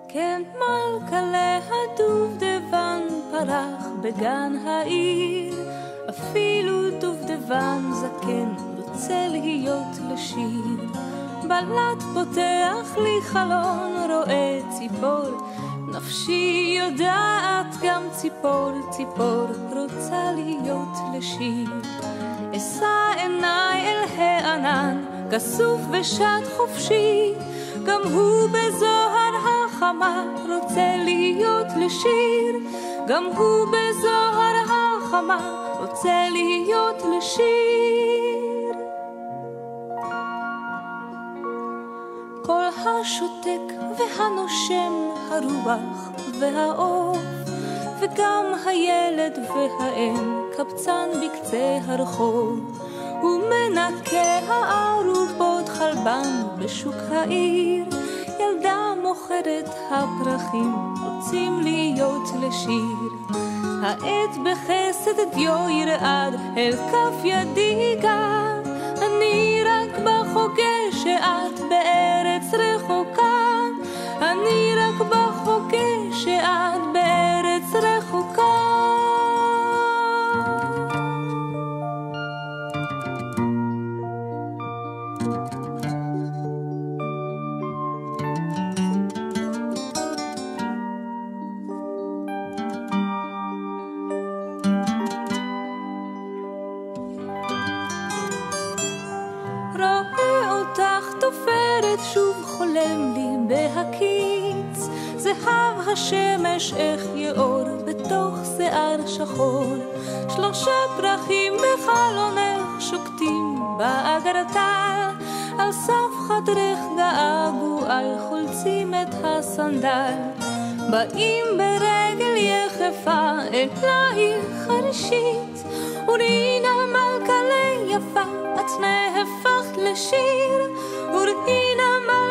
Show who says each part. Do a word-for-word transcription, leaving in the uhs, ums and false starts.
Speaker 1: כן מלכה להדובדבן פרח בגן העיר, אפילו דובדבן זקן רוצה להיות לשיר. בלט פותח לי חלון, רואה ציפור, נפשי יודעת גם ציפור, ציפור רוצה להיות לשיר. אשא עיניי אל הענן, כסוף ושט חופשי, גם הוא בזוהר החמה רוצה להיות לשיר, גם הוא בזוהר החמה רוצה להיות לשיר. כל השותק והנושם, הרוח והעוף, וגם הילד והאם קבצן בקצה הרחוב, הוא מנקה הערובות חלבן בשוק העיר. ילדה מוכרת הפרחים רוצים להיות לשיר. העט בחסד דיו ירעד אל כף ידי גם, אני רק בחוגה שאת בארץ רחוקה, אני רק בחוגה שאת בארץ רחוקה. רואה אותך תופרת שוב חולם לי בהקיץ, זהב השמש איך יאור בתוך שיער שחור. שלושה פרחים בחלונך שוקטים באגרטל, על סף חדרך געגועי חולצים את הסנדל. באים ברגל יחפה אלייך הראשית, וראינה מלכה ליפה את נהפכת לשיר, וראינה מלכה